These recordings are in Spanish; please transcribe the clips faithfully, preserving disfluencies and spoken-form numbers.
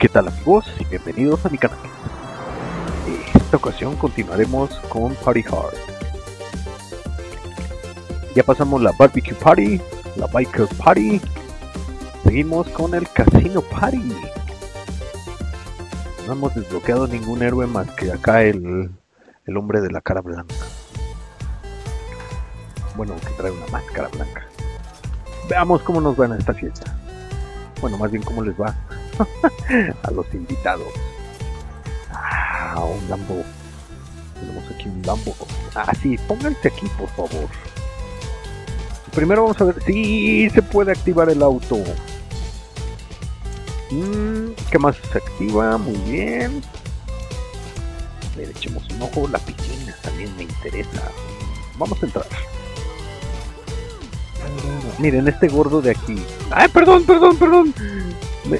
¿Qué tal amigos? Y bienvenidos a mi canal. En esta ocasión continuaremos con Party Hard. Ya pasamos la Barbecue Party, la Biker Party. Seguimos con el Casino Party. No hemos desbloqueado ningún héroe más que acá el, el hombre de la cara blanca. Bueno, que trae una máscara blanca. Veamos cómo nos va en esta fiesta. Bueno, más bien cómo les va a los invitados. Ah, un Lambo. Tenemos aquí un Lambo. Ah, sí, pónganse aquí, por favor. Primero vamos a ver si se puede activar el auto. Mm, ¿Qué más se activa? Muy bien. A ver, echemos un ojo. La piscina también me interesa. Vamos a entrar. Miren, este gordo de aquí. ¡Ay, perdón, perdón, perdón! Me...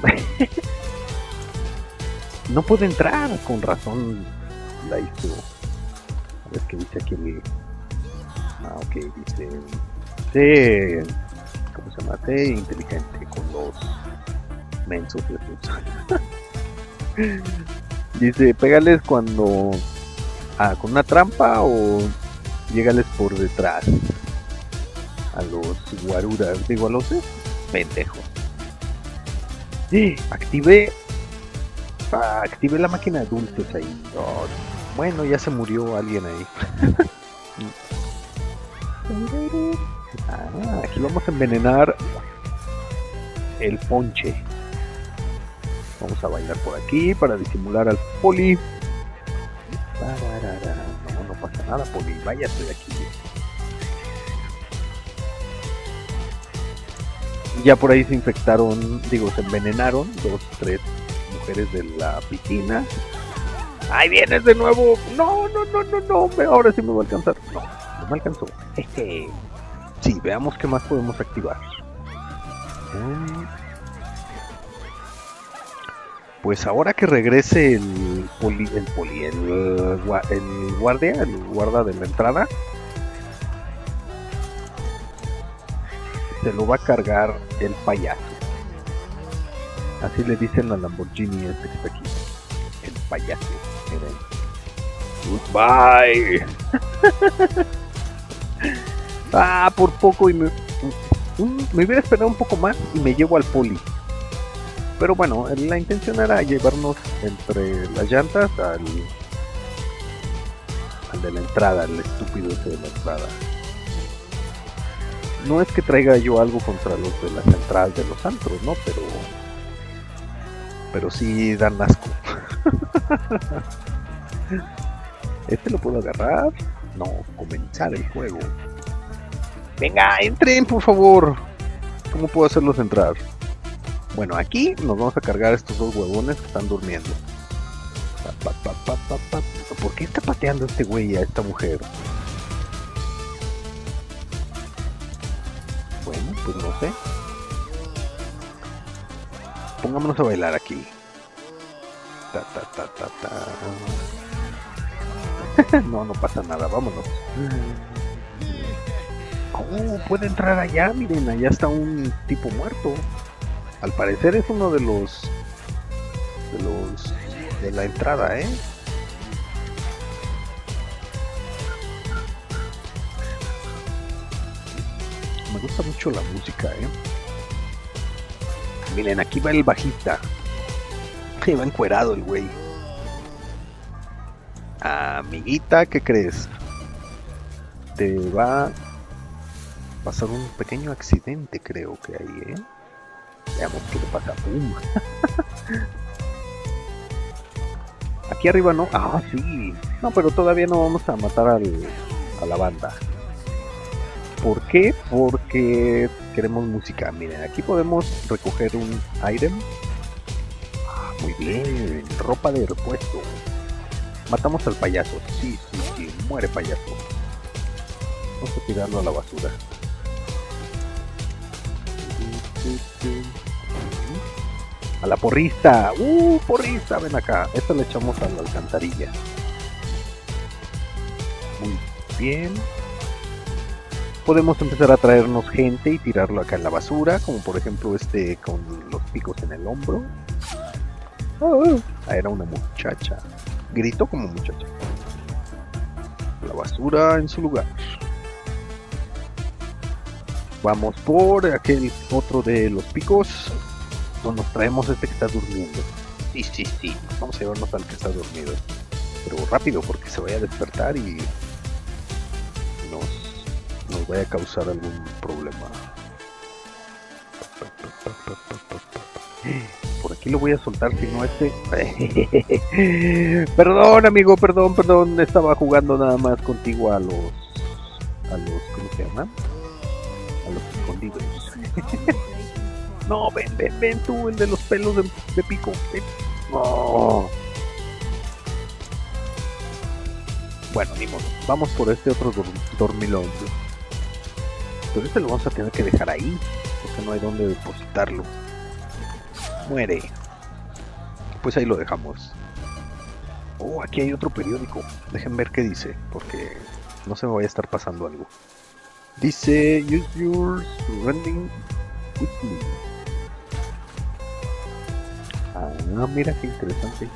no puede entrar, con razón la hizo. A ver qué dice aquí el... Ah, ok, dice... Sé... ¿Cómo se llama? Sé inteligente con los mensos de esos. Dice, pégales cuando... Ah, con una trampa o... Llégales por detrás. A los guaruras, digo a los pendejos. Sí, activé ah, activé la máquina de dulces ahí. Oh, bueno, ya se murió alguien ahí. Ah, aquí vamos a envenenar el ponche. Vamos a bailar por aquí para disimular al poli. No, no pasa nada, poli, váyase de aquí. Ya por ahí se infectaron, digo, se envenenaron dos, tres mujeres de la piscina. ¡Ahí vienes de nuevo! ¡No, no, no, no, no! Ahora sí me va a alcanzar. No, no me alcanzó. Jeje. Sí, veamos qué más podemos activar. Pues ahora que regrese el poli, el poli, el, el guardia, el guarda de la entrada, se lo va a cargar el payaso. Así le dicen a Lamborghini este que está aquí. El payaso. Miren. Goodbye. Ah, por poco y me... Me hubiera esperado un poco más y me llevo al poli. Pero bueno, la intención era llevarnos entre las llantas al... al de la entrada, al estúpido ese de la entrada. No es que traiga yo algo contra los de las entradas de los antros, ¿no? Pero... Pero sí dan asco. ¿Este lo puedo agarrar? No, comenzar el juego. Venga, entren, por favor. ¿Cómo puedo hacerlos entrar? Bueno, aquí nos vamos a cargar a estos dos huevones que están durmiendo. ¿Por qué está pateando este güey a esta mujer? Bueno, pues no sé. Pongámonos a bailar aquí. Ta, ta, ta, ta, ta. No, no pasa nada, vámonos. Oh, puede entrar allá, miren, allá está un tipo muerto. Al parecer es uno de los... De los... De la entrada, ¿eh? Me gusta mucho la música, eh. Miren, aquí va el bajista. Que va encuerado el güey. Amiguita, ¿qué crees? Te va a pasar un pequeño accidente, creo que ahí, eh. Veamos qué le pasa. ¡Pum! Aquí arriba no. Ah, sí. No, pero todavía no vamos a matar al, a la banda. ¿Por qué? Porque queremos música. Miren, aquí podemos recoger un item. Ah, muy bien, ropa de repuesto. Matamos al payaso. Sí, sí, sí, muere payaso. Vamos a tirarlo a la basura. A la porrista. ¡Uh, porrista! Ven acá. Esto le echamos a la alcantarilla. Muy bien. Podemos empezar a traernos gente y tirarlo acá en la basura, como por ejemplo este con los picos en el hombro. Oh, ah, era una muchacha. Gritó como muchacha. La basura en su lugar. Vamos por aquel otro de los picos. O nos traemos este que está durmiendo. Sí, sí, sí. Vamos a llevarnos al que está dormido. Pero rápido porque se vaya a despertar y nos, nos vaya a causar algún problema. Por aquí lo voy a soltar, si no este... Perdón, amigo, perdón, perdón. Estaba jugando nada más contigo a los... A los... ¿Cómo se llaman? A los escondidos. No, ven, ven, ven tú, el de los pelos de, de pico. Ven. No. Bueno, ni modo. Vamos por este otro dor dormilón. Pero este lo vamos a tener que dejar ahí, porque no hay dónde depositarlo. Muere. Pues ahí lo dejamos. Oh, aquí hay otro periódico. Dejen ver qué dice, porque no se me vaya a estar pasando algo. Dice, use your surrounding quickly. Ah, mira qué interesante.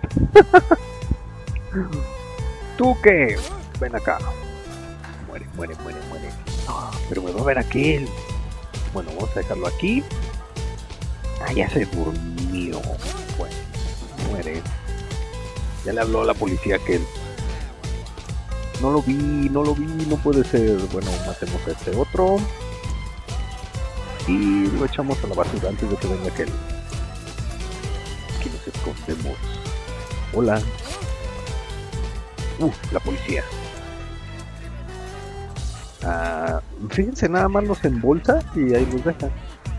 ¿Tú qué? Ven acá. Muere, muere, muere, muere. Oh, pero me va a ver aquel. Bueno, vamos a dejarlo aquí. Ah, ya se durmió. Bueno, muere. Ya le habló a la policía aquel. No lo vi, no lo vi, no puede ser. Bueno, matemos a este otro. Y lo echamos a la basura antes de que venga aquel. Aquí nos escondemos. Hola. Uh, la policía. Ah, fíjense, nada más los embolsa y ahí los deja.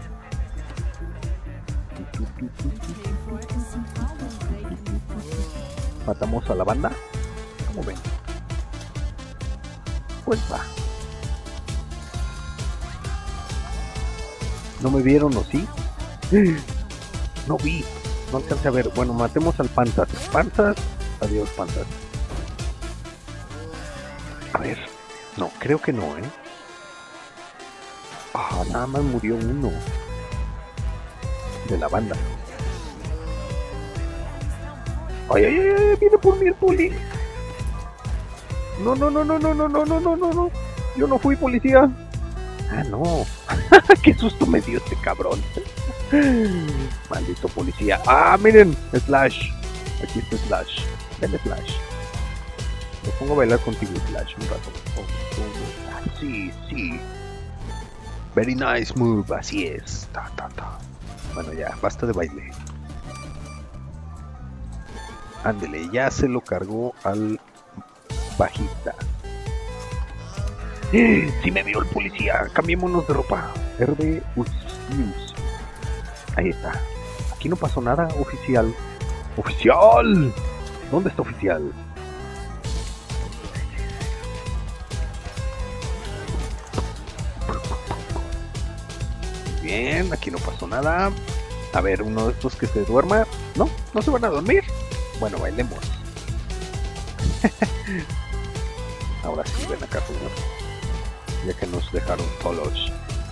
Matamos a la banda. ¿Cómo ven? Pues va. ¿No me vieron o sí? No vi. No alcancé a ver. Bueno, matemos al Panzas. Panzas. Adiós, Panzas. A ver. No, creo que no, ¿eh? Ah, nada más murió uno. De la banda. Ay, ay, ay, viene por mí el poli. No, no, no, no, no, no, no, no, no, no, no. Yo no fui policía. Ah, no. Qué susto me dio este cabrón. Maldito policía. Ah, miren, Slash. Aquí está Slash. Ven, Slash. Me pongo a bailar contigo, Slash, un rato. Oh, oh, ah, sí, sí. Very nice move, así es. Ta, ta, ta. Bueno, ya, basta de baile. Ándele, ya se lo cargó al bajista. Si me vio el policía, cambiémonos de ropa. R B News. Ahí está. Aquí no pasó nada, oficial. ¡Oficial! ¿Dónde está oficial? Bien, aquí no pasó nada. A ver, uno de estos que se duerma. No, no se van a dormir. Bueno, bailemos. Ahora sí, ven acá, señor. Ya que nos dejaron solos.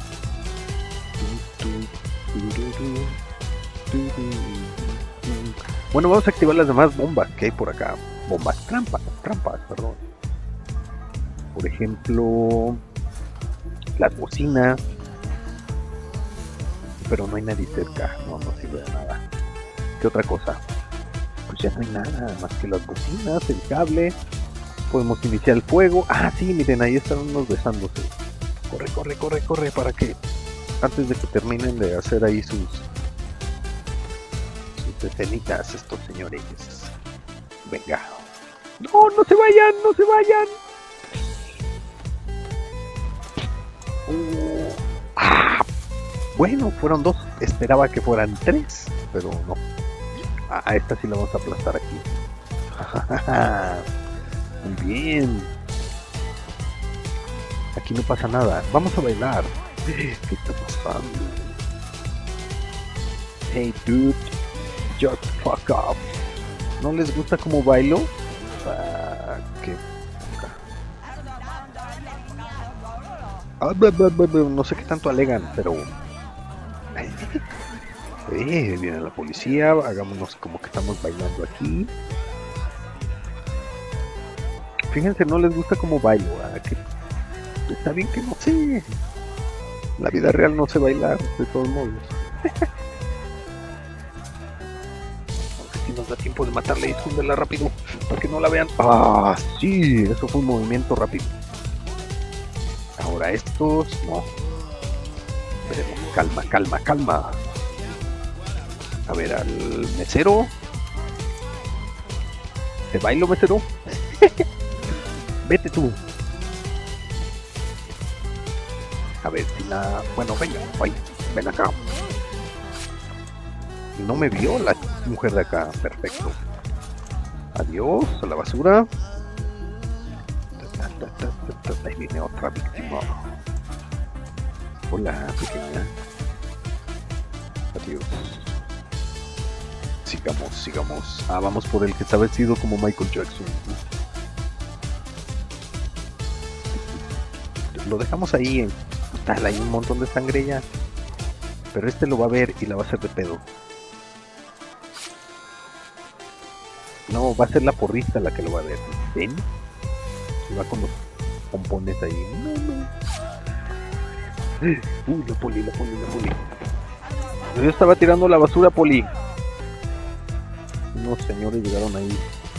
Bueno, vamos a activar las demás bombas que hay por acá. Bombas, trampas, trampas, perdón. Por ejemplo, las bocinas. Pero no hay nadie cerca. No, no sirve de nada. ¿Qué otra cosa? Pues ya no hay nada más que las bocinas, el cable. Podemos iniciar el fuego. Ah, sí, miren, ahí están unos besándose. Corre, corre, corre, corre, para que antes de que terminen de hacer ahí sus sus escenitas estos señores. Venga. No, no se vayan, no se vayan. Uh, ah, bueno, fueron dos. Esperaba que fueran tres, pero no. Ah, esta sí la vamos a aplastar aquí. Muy bien. Aquí no pasa nada. Vamos a bailar. ¿Qué está pasando? Hey dude, just fuck up. ¿No les gusta cómo bailo? Ah, ¿qué? Ah, bla, bla, bla, bla. No sé qué tanto alegan, pero Eh, viene la policía, hagámonos como que estamos bailando aquí. Fíjense, no les gusta como bailo, ¿verdad? Que está bien que no sé. La vida real no sé bailar, de todos modos. Aunque si nos da tiempo de matarle y esconderla rápido, para que no la vean. Ah, sí, eso fue un movimiento rápido. Ahora estos, no. Veremos, calma, calma, calma. A ver, al mesero. ¿Te bailo, mesero? Vete tú. A ver si la... Bueno, venga, ay, ven acá. No me vio la mujer de acá. Perfecto. Adiós a la basura. Ahí viene otra víctima. Hola, pequeña. Adiós. Sigamos, sigamos. Ah, vamos por el que está vestido como Michael Jackson. Lo dejamos ahí en... Tal, hay un montón de sangre ya. Pero este lo va a ver y la va a hacer de pedo. No, va a ser la porrista la que lo va a ver. ¿Ven? Se va con los pompones ahí. No, no. Uy, la poli, la poli, la poli. Yo estaba tirando la basura, poli. Unos señores llegaron ahí.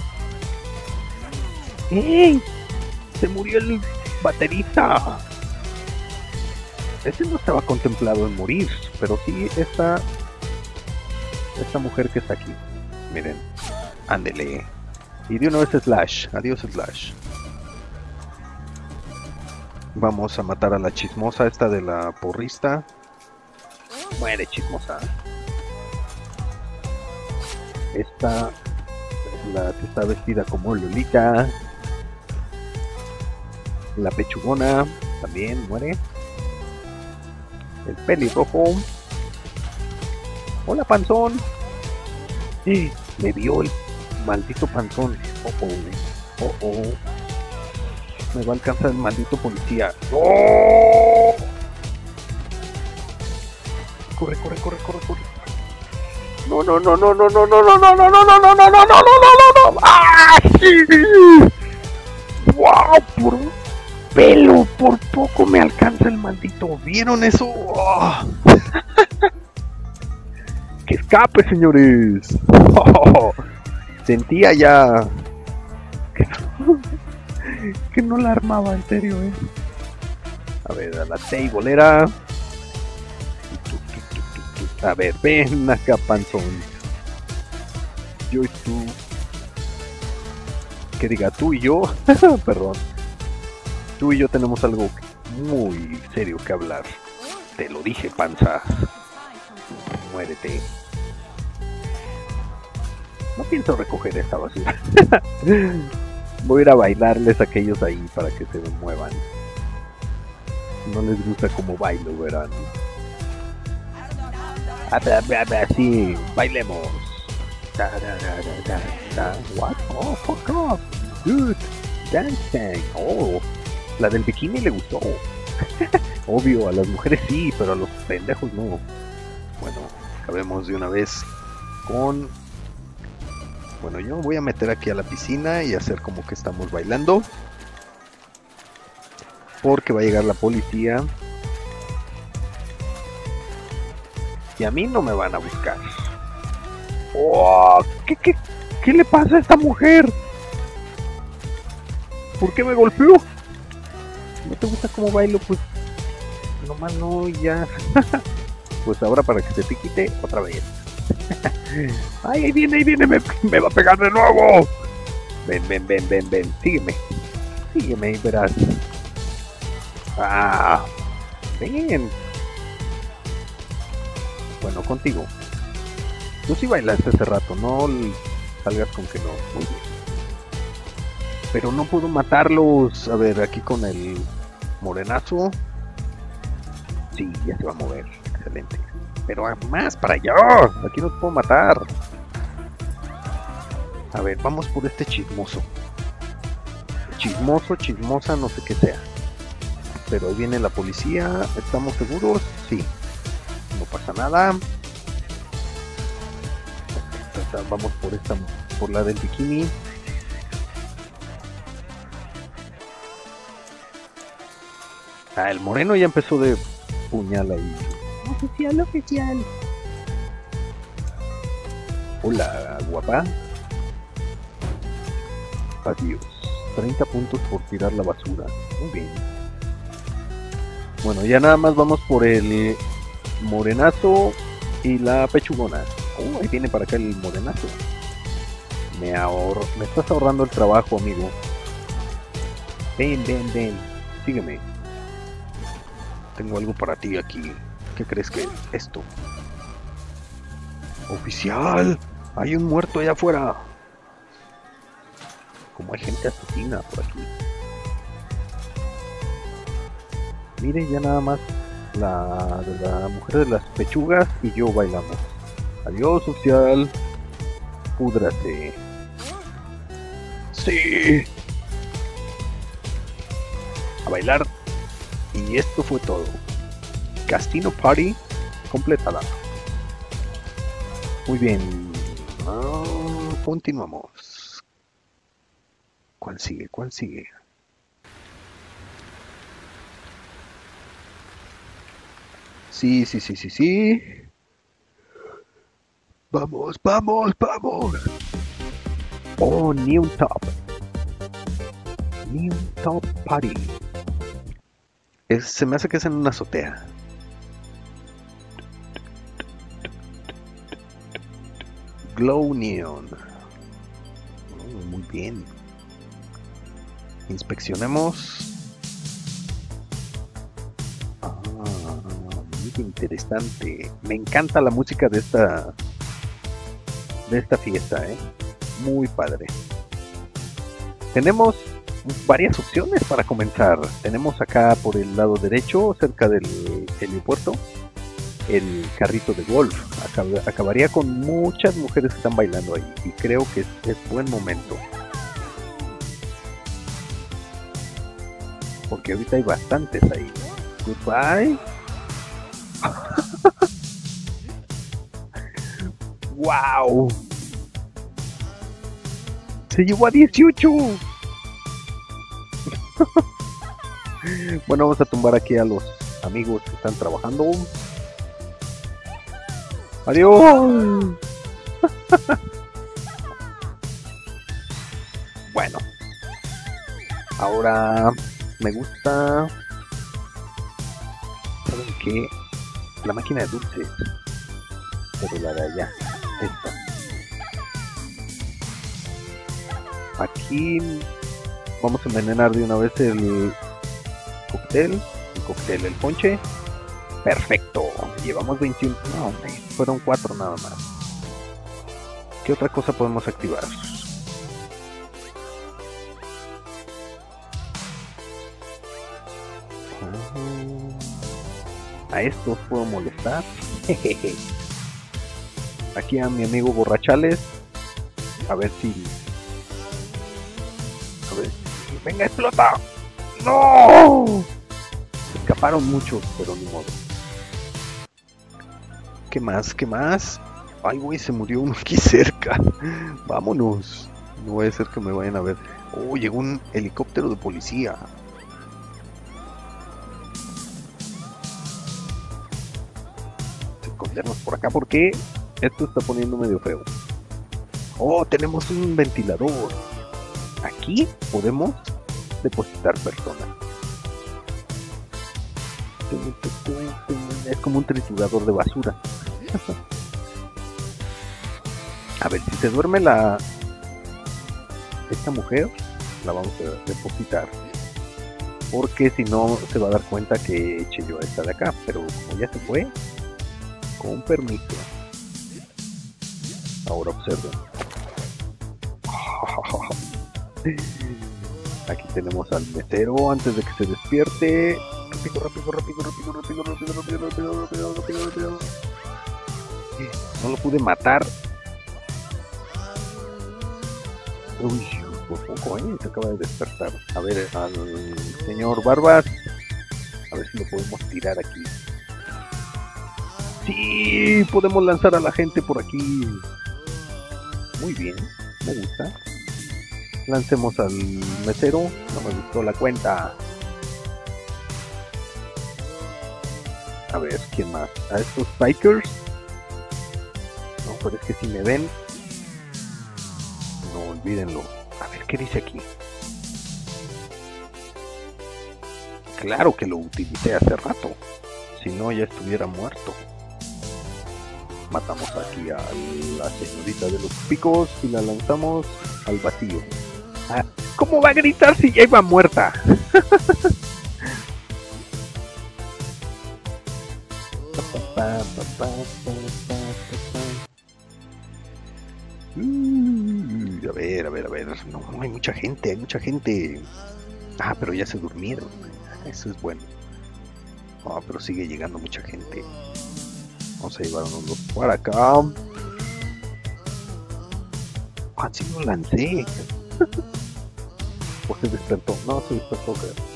¡Ey! Se murió el baterista. Ese no estaba contemplado en morir, pero sí esta esta mujer que está aquí. Miren, ándele. Y de una vez Slash. Adiós, Slash. Vamos a matar a la chismosa esta de la porrista. Muere, chismosa. Esta es la que está vestida como Lolita. La pechugona también muere. El pelirrojo. Hola, panzón. Sí, me vio el maldito panzón. Oh, oh, oh, oh. Me va a alcanzar el maldito policía. ¡Oh! Corre, corre, corre, corre, corre. No, no, no, no, no, no, no, no, no, no, no, no, no, no, no, no, no, no, no. ¡Ah, sí! ¡Wow! Por un pelo, por poco me alcanza el maldito. ¿Vieron eso? ¡Oh! ¡Que escape, señores! ¡Oh! Sentía ya que no, que no la armaba, en serio, eh. A ver, a la teibolera. A ver, ven acá, panzón. Yo y tú. Que diga tú y yo. Perdón. Tú y yo tenemos algo muy serio que hablar. Te lo dije, panza. Muérete. No pienso recoger esta basura. Voy a ir a bailarles a aquellos ahí para que se muevan. No les gusta como bailo, verán. Sí, bailemos. Da, da, da, da, da, da. What? Oh, fuck off. Dude, dancing. Oh, la del bikini le gustó. Obvio, a las mujeres sí, pero a los pendejos no. Bueno, acabemos de una vez con... Bueno, yo voy a meter aquí a la piscina y hacer como que estamos bailando. Porque va a llegar la policía. Y a mí no me van a buscar. Oh, ¿qué, qué, ¿Qué le pasa a esta mujer? ¿Por qué me golpeó? ¿No te gusta cómo bailo? Pues nomás no, ya. Pues ahora para que se te quite otra vez. Ay, ahí viene, ahí viene, me, me va a pegar de nuevo. Ven, ven, ven, ven, ven, sígueme. Sígueme y verás. Ah, ven. Bueno, contigo. Tú sí bailaste hace rato, no salgas con que no. Muy bien. Pero no puedo matarlos. A ver, aquí con el morenazo. Sí, ya se va a mover. Excelente. Pero más para allá. Aquí no te puedo matar. A ver, vamos por este chismoso. Chismoso, chismosa, no sé qué sea. Pero ahí viene la policía. ¿Estamos seguros? Sí. No pasa nada. a, vamos por esta, por la del bikini. Ah, el moreno ya empezó de puñal ahí. Oficial, oficial. Hola, guapa. Adiós. treinta puntos por tirar la basura. Muy bien. Bueno, ya nada más vamos por el morenazo y la pechugona. Oh, ahí viene para acá el morenazo. Me ahorro, me estás ahorrando el trabajo, amigo. Ven, ven, ven. Sígueme. Tengo algo para ti aquí. ¿Qué crees que es esto? Oficial, hay un muerto allá afuera. Como hay gente asesina por aquí. Mire, ya nada más la de la mujer de las pechugas y yo bailamos. Adiós, oficial. Púdrate. Sí. A bailar. Y esto fue todo. Casino Party completada. Muy bien. Ah, continuamos. ¿Cuál sigue? ¿Cuál sigue? Sí, sí, sí, sí, sí. Vamos, vamos, vamos. Oh, New Top. New Top Party. Es, se me hace que es en una azotea. Glow Neon. Oh, muy bien. Inspeccionemos. Ah, muy interesante. Me encanta la música de esta de esta fiesta, ¿eh? Muy padre. Tenemos varias opciones para comenzar. Tenemos acá por el lado derecho, cerca del helipuerto, el carrito de golf. Acab acabaría con muchas mujeres que están bailando ahí y creo que es, es buen momento. Porque ahorita hay bastantes ahí. Goodbye. ¡Wow! Se llevó a dieciocho. Bueno, vamos a tumbar aquí a los amigos que están trabajando. Adiós. Bueno, ahora me gusta, ¿saben qué? La máquina de dulces, pero la de allá, esta. Aquí vamos a envenenar de una vez el cóctel, el cóctel, el ponche. Perfecto, llevamos veintiuno, no, fueron cuatro nada más. ¿Qué otra cosa podemos activar? A estos puedo molestar. Aquí a mi amigo Borrachales. A ver si... A ver. ¡Venga, explota! ¡No! Se escaparon muchos, pero ni modo. ¿Qué más? ¿Qué más? Ay, güey, se murió uno aquí cerca. Vámonos. No voy a hacer que me vayan a ver. Oh, llegó un helicóptero de policía. Escondernos por acá porque esto está poniendo medio feo. Oh, tenemos un ventilador. Aquí podemos depositar personas. Es como un triturador de basura. A ver, si se duerme la esta mujer, la vamos a depositar, porque si no se va a dar cuenta que eché yo esta de acá. Pero como ya se fue, con permiso. Ahora observen. Aquí tenemos al mesero antes de que se despierte. Rápido, rápido, rápido, rápido, rápido, rápido, rápido, rápido, rápido, rápido, rápido. No lo pude matar. Uy, por poco, ¿eh? Se acaba de despertar. A ver, al señor Barbas. A ver si lo podemos tirar aquí. Sí, podemos lanzar a la gente por aquí. Muy bien, me gusta. Lancemos al mesero. No me gustó la cuenta. A ver, ¿quién más? A estos bikers. No, pero es que si me ven, no olvídenlo. A ver, ¿qué dice aquí? Claro que lo utilicé hace rato. Si no, ya estuviera muerto. Matamos aquí a la señorita de los picos y la lanzamos al vacío. Ah, ¿cómo va a gritar si ya iba muerta? Uh, a ver, a ver, a ver. No, no, hay mucha gente, hay mucha gente. Ah, pero ya se durmieron. Eso es bueno. Ah, pero sigue llegando mucha gente. Vamos a llevarnos para acá. Ah, sí lo lancé. ¿Por qué despertó? No, se despertó.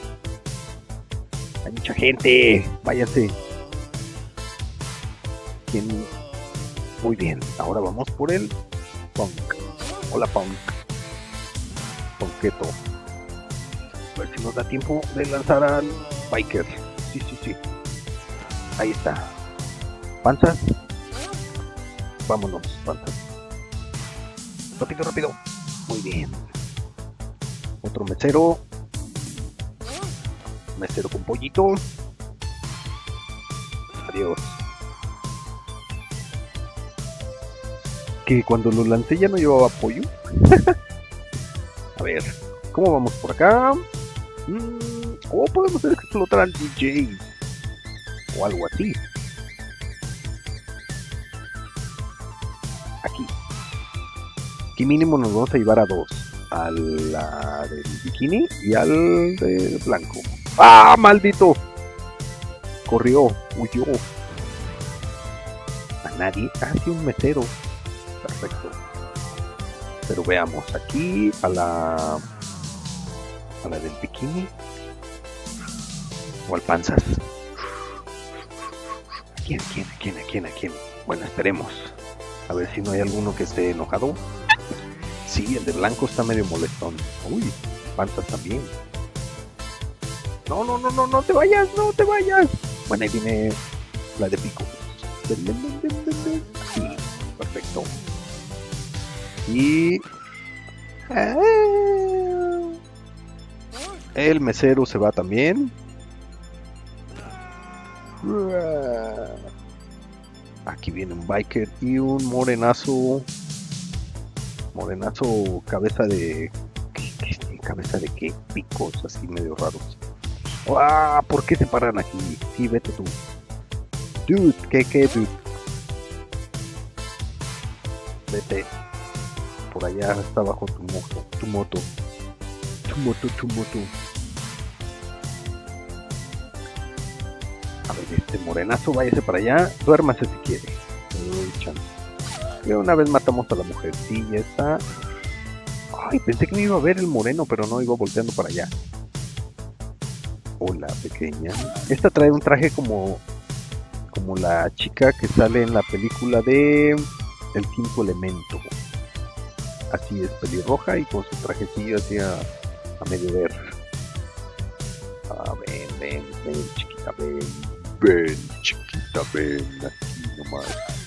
Hay mucha gente. Váyase. ¿Quién? Muy bien. Ahora vamos por el punk. Hola, punk. Punketo. A ver si nos da tiempo de lanzar al biker. Sí, sí, sí. Ahí está. Panzas. Vámonos, panzas. Rápido, rápido. Muy bien. Otro mesero. Mesero con pollito. Adiós. Que cuando lo lancé ya no llevaba pollo. A ver, ¿cómo vamos por acá? Mm, ¿Cómo podemos hacer explotar al D J? O algo así. Aquí. Aquí mínimo nos vamos a llevar a dos. A la del bikini y al de blanco. ¡Ah, maldito! Corrió, huyó. A nadie. Ah, sí, un mesero. Perfecto. Pero veamos aquí a la a la del bikini o al panzas. ¿A quién, a quién, a quién, a quién, a quién? Bueno, esperemos. A ver si no hay alguno que esté enojado. Sí, el de blanco está medio molestón. Uy, panzas también. No, no, no, no, no te vayas, no te vayas. Bueno, ahí viene la de pico. Sí, perfecto. Y el mesero se va también. Aquí viene un biker y un morenazo. Morenazo, cabeza de... ¿Qué, qué, cabeza de qué? Picos así medio raros. ¡Ah! ¿Por qué se paran aquí? Sí, vete tú. Dude, ¿qué, qué, dude? Vete. Por allá está abajo tu moto, tu moto, tu moto, tu moto. A ver, este morenazo, váyase para allá, duérmase si quiere. Y una vez matamos a la mujer, sí, ya está. Ay, pensé que me iba a ver el moreno, pero no, iba volteando para allá. Hola, pequeña. Esta trae un traje como, como la chica que sale en la película de El Quinto Elemento. Así es, pelirroja y con su trajecillo así a, a medio ver. Ah, ven, ven, ven, chiquita, ven. Ven, chiquita, ven. Aquí nomás.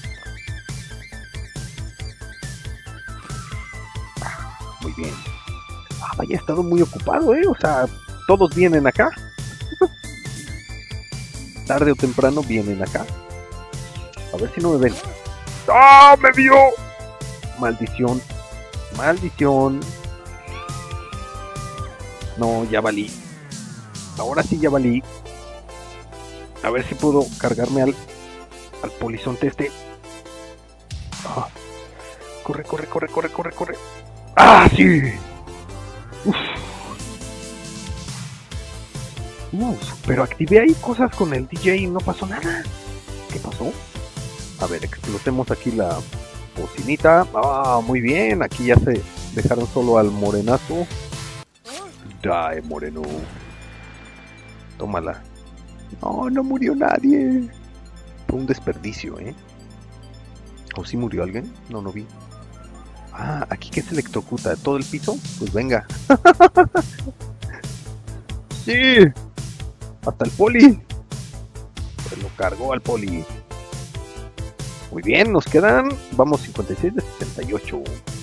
Ah, muy bien. Ah, vaya, he estado muy ocupado, ¿eh? O sea, todos vienen acá. Tarde o temprano vienen acá. A ver si no me ven. ¡Ah, me vio! Maldición. Maldición. No, ya valí. Ahora sí ya valí. A ver si puedo cargarme al, al polizonte este. Ah. Corre, corre, corre, corre, corre, corre. ¡Ah, sí! Uf. Uf, pero activé ahí cosas con el D J y no pasó nada. ¿Qué pasó? A ver, explotemos aquí la bocinita. Ah, muy bien. Aquí ya se dejaron solo al morenazo. Die, moreno. Tómala. No, no murió nadie. Fue un desperdicio, ¿eh? ¿O sí murió alguien? No, no vi. Ah, aquí que se electrocuta todo el piso. Pues venga. Sí. Hasta el poli. Se lo cargó al poli. Muy bien, nos quedan. Vamos, cincuenta y seis de sesenta y ocho.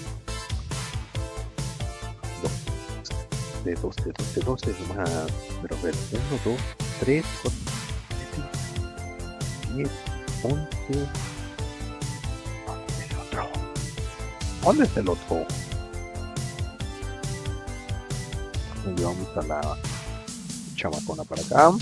De dos, de dos, de dos, de más. Pero a ver, uno, dos, tres, cuatro, siete, diez, once. ¿Dónde es el otro? ¿Dónde es el otro? Nos llevamos a la chamacona para acá.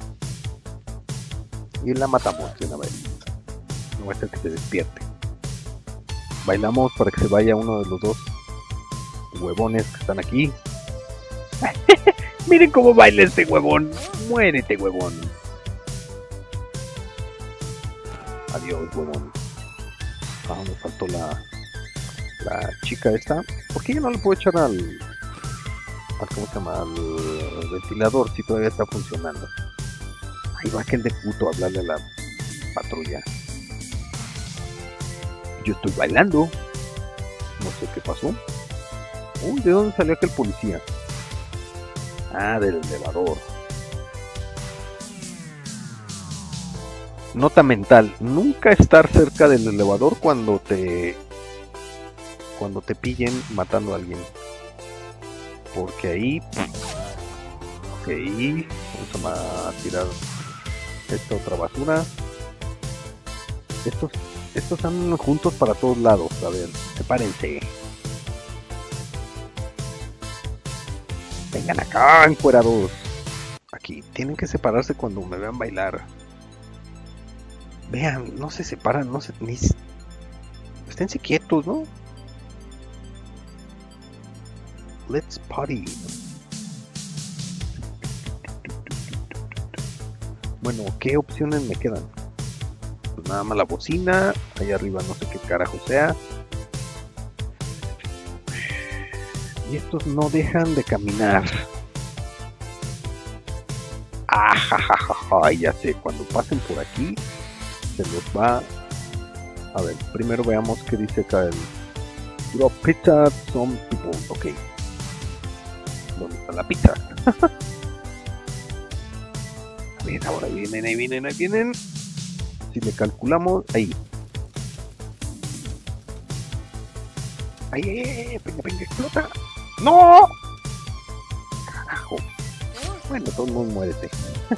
Y la matamos de una vez. No va a ser que se despierte. Bailamos para que se vaya uno de los dos huevones que están aquí. Miren cómo baila este huevón. Muérete, huevón. Adiós, huevón. Ah, me faltó la la chica esta. ¿Por qué yo no le puedo echar al, al ¿cómo se llama? Al ventilador si todavía está funcionando? Ahí va aquel de puto a hablarle a la patrulla. Yo estoy bailando. No sé qué pasó. Uy, ¿de dónde salió aquel policía? Ah, del elevador. Nota mental: nunca estar cerca del elevador cuando te cuando te pillen matando a alguien, porque ahí ok, vamos a tirar esta otra basura. Estos estos están juntos para todos lados. A ver, sepárense. Vengan acá, encuerados. Aquí, tienen que separarse cuando me vean bailar. Vean, no se separan, no se... ni... esténse quietos, ¿no? Let's party. Bueno, ¿qué opciones me quedan? Pues nada más la bocina. Allá arriba no sé qué carajo sea. Y estos no dejan de caminar. Ah, ja, ja, ja, ja, ya sé, cuando pasen por aquí se los va. A ver, primero veamos qué dice acá el drop pizza some people. Ok, ¿dónde está la pizza? A ver, ahora vienen, ahí vienen, ahí vienen. Si le calculamos, ahí. Ahí, ahí, ahí, venga, venga, explota. ¡No! Carajo. Bueno, todo el mundo muérete.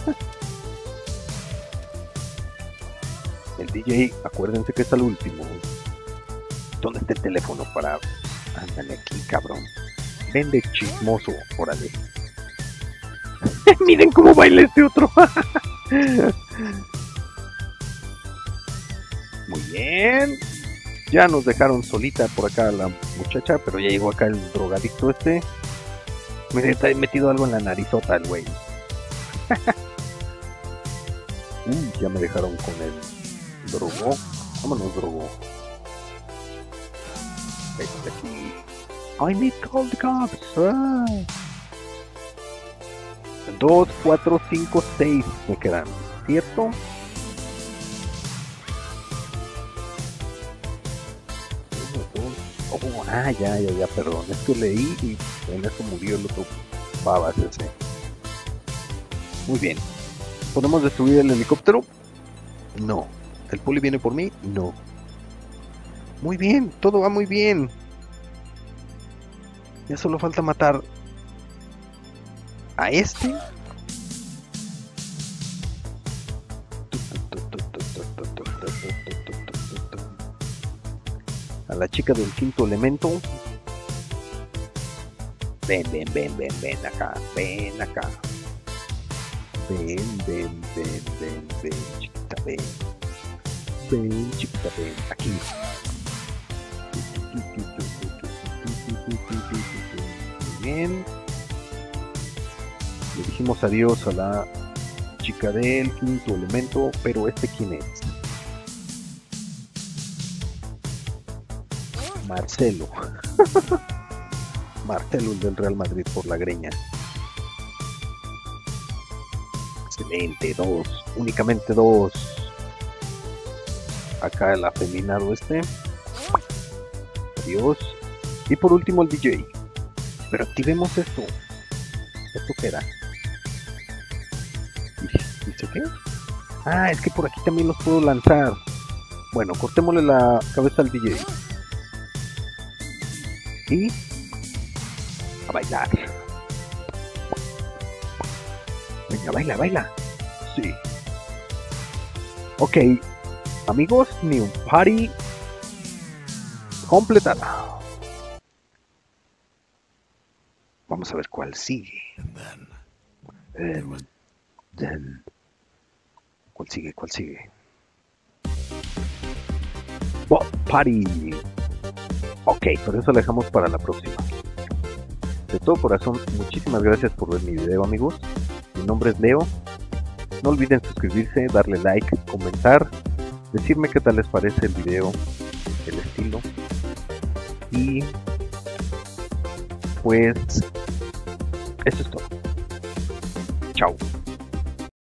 El D J, acuérdense que es el último. ¿Dónde está el teléfono para...? Ándale aquí, cabrón. Vende chismoso, órale. Miren cómo baila este otro. Muy bien. Ya nos dejaron solita por acá la muchacha, pero ya llegó acá el drogadicto este. Miren, está metido algo en la narizota el güey. Uy, ya me dejaron con el drogo. Vámonos, drogo. Este aquí. I need to call the cops. Ah. Dos, cuatro, cinco, seis me quedan, ¿cierto? Oh, ah, ya, ya, ya, perdón. Es que leí y en eso murió el otro babas ese. Muy bien. ¿Podemos destruir el helicóptero? No. ¿El poli viene por mí? No. Muy bien, todo va muy bien. Ya solo falta matar a este. A la chica del quinto elemento. Ven, ven, ven, ven, ven acá, ven acá. Ven, ven, ven, ven, ven, chiquita, ven. Ven, chiquita, ven, aquí. Muy bien. Le dijimos adiós a la chica del quinto elemento, pero este quién es. Marcelo. Marcelo, el del Real Madrid por la greña. Excelente, dos. Únicamente dos. Acá el afeminado este. Adiós. Y por último el D J. Pero activemos esto. ¿Esto qué era? ¿Dice qué? Ah, es que por aquí también los puedo lanzar. Bueno, cortémosle la cabeza al D J. Y a bailar. Venga, baila, baila. Sí. Ok, amigos, New Party completada. Vamos a ver cuál sigue. Um, then, ¿Cuál sigue? ¿Cuál sigue? Bot Party. Ok, por eso lo dejamos para la próxima. De todo corazón, muchísimas gracias por ver mi video, amigos. Mi nombre es Leo. No olviden suscribirse, darle like, comentar, decirme qué tal les parece el video, el estilo. Y pues eso es todo. Chao.